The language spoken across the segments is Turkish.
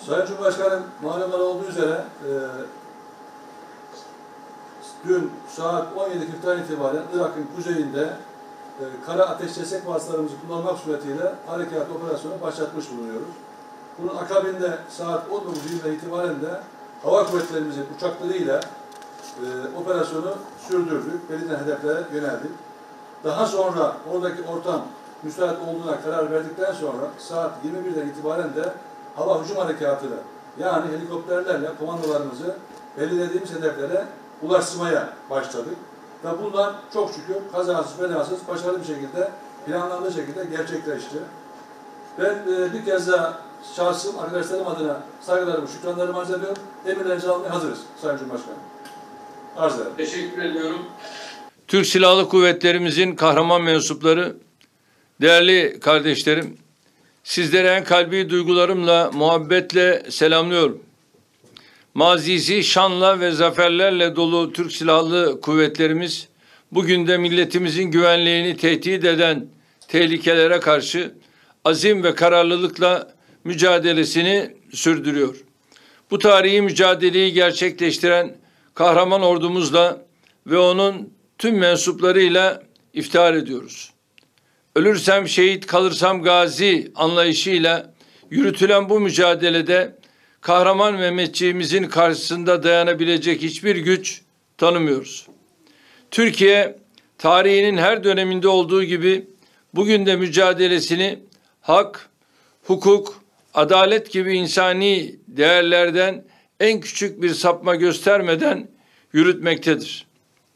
Sayın Cumhurbaşkanım, malumunuz olduğu üzere dün saat 17.40'dan itibaren Irak'ın kuzeyinde kara ateş destek vasıtalarımızı kullanmak suretiyle harekat operasyonu başlatmış bulunuyoruz. Bunun akabinde saat 19.20'den itibaren de hava kuvvetlerimizin uçaklarıyla operasyonu sürdürdük. Belirlenen hedeflere yöneldik. Daha sonra oradaki ortam müsait olduğuna karar verdikten sonra saat 21'den itibaren de hava hücum harekatıyla yani helikopterlerle komandolarımızı belirlediğimiz hedeflere ulaştırmaya başladık. Ve bundan çok şükür kazasız belasız başarılı bir şekilde planlandığı şekilde gerçekleşti. Ben bir kez daha şahsım, arkadaşlarım adına saygılarımı, şükranlarımı arz ediyorum. Emirlerinizi almaya hazırız Sayın Cumhurbaşkanım. Arz ederim. Teşekkür ediyorum. Türk Silahlı Kuvvetlerimizin kahraman mensupları, değerli kardeşlerim, sizlere en kalbi duygularımla, muhabbetle selamlıyorum. Mazisi şanla ve zaferlerle dolu Türk Silahlı Kuvvetlerimiz, bugün de milletimizin güvenliğini tehdit eden tehlikelere karşı azim ve kararlılıkla mücadelesini sürdürüyor. Bu tarihi mücadeleyi gerçekleştiren kahraman ordumuzla ve onun tüm mensuplarıyla iftihar ediyoruz. Ölürsem şehit, kalırsam gazi anlayışıyla yürütülen bu mücadelede kahraman Mehmetçiğimizin karşısında dayanabilecek hiçbir güç tanımıyoruz. Türkiye, tarihinin her döneminde olduğu gibi bugün de mücadelesini hak, hukuk, adalet gibi insani değerlerden en küçük bir sapma göstermeden yürütmektedir.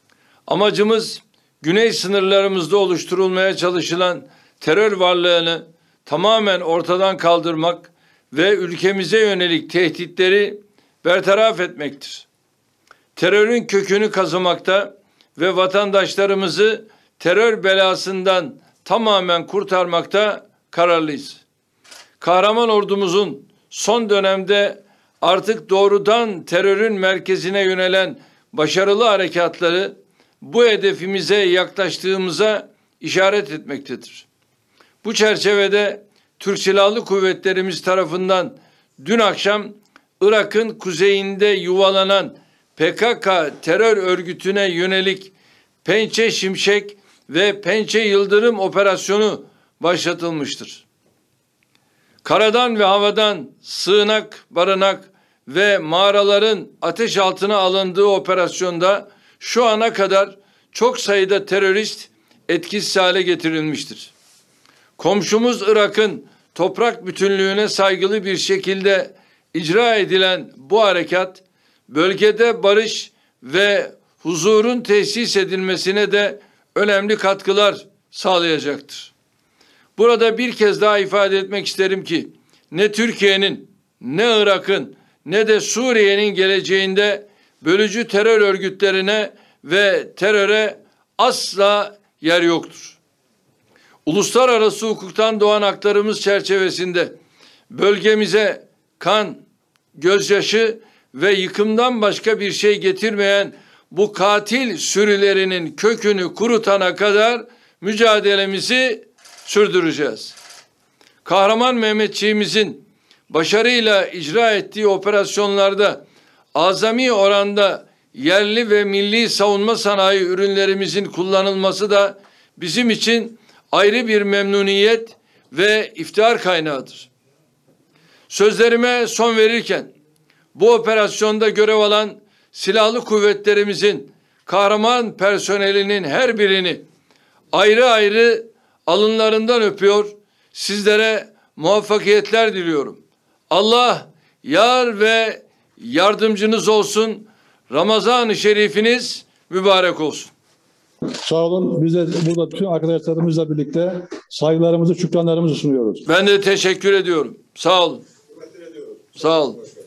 Amacımız güney sınırlarımızda oluşturulmaya çalışılan terör varlığını tamamen ortadan kaldırmak ve ülkemize yönelik tehditleri bertaraf etmektir. Terörün kökünü kazımakta ve vatandaşlarımızı terör belasından tamamen kurtarmakta kararlıyız. Kahraman ordumuzun son dönemde artık doğrudan terörün merkezine yönelen başarılı harekatları bu hedefimize yaklaştığımıza işaret etmektedir. Bu çerçevede Türk Silahlı Kuvvetlerimiz tarafından dün akşam Irak'ın kuzeyinde yuvalanan PKK terör örgütüne yönelik Pençe Şimşek ve Pençe Yıldırım operasyonu başlatılmıştır. Karadan ve havadan sığınak, barınak ve mağaraların ateş altına alındığı operasyonda şu ana kadar çok sayıda terörist etkisiz hale getirilmiştir. Komşumuz Irak'ın toprak bütünlüğüne saygılı bir şekilde icra edilen bu harekat, bölgede barış ve huzurun tesis edilmesine de önemli katkılar sağlayacaktır. Burada bir kez daha ifade etmek isterim ki, ne Türkiye'nin, ne Irak'ın, ne de Suriye'nin geleceğinde bölücü terör örgütlerine ve teröre asla yer yoktur. Uluslararası hukuktan doğan haklarımız çerçevesinde bölgemize kan, gözyaşı ve yıkımdan başka bir şey getirmeyen bu katil sürülerinin kökünü kurutana kadar mücadelemizi sürdüreceğiz. Kahraman Mehmetçiğimizin başarıyla icra ettiği operasyonlarda azami oranda yerli ve milli savunma sanayi ürünlerimizin kullanılması da bizim için ayrı bir memnuniyet ve iftihar kaynağıdır. Sözlerime son verirken bu operasyonda görev alan silahlı kuvvetlerimizin kahraman personelinin her birini ayrı ayrı alınlarından öpüyor, sizlere muvaffakiyetler diliyorum. Allah yar ve yardımcınız olsun. Ramazan-ı Şerifiniz mübarek olsun. Sağ olun. Biz de burada bütün arkadaşlarımızla birlikte saygılarımızı, şükranlarımızı sunuyoruz. Ben de teşekkür ediyorum. Sağ olun. Sağ olun.